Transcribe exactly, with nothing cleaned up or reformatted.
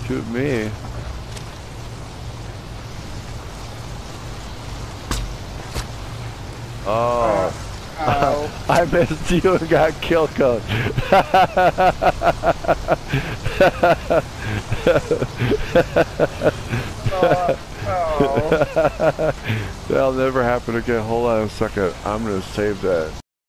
Shoot me. Oh. Uh, I missed you and got kill code. uh, oh. That'll never happen again. Hold on a second. I'm gonna save that.